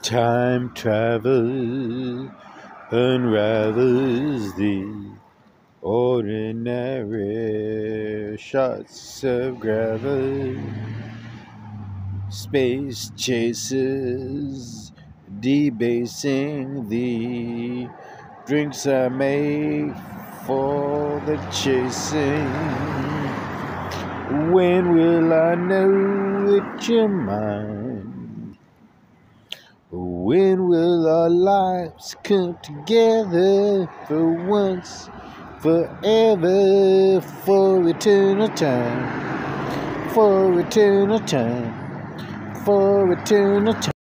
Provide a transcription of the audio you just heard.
Time travel unravels the ordinary shots of gravel. Space chases debasing the drinks I make for the chasing. When will I know that you're mine? When will our lives come together for once, forever, for eternal time, for eternal time, for eternal time?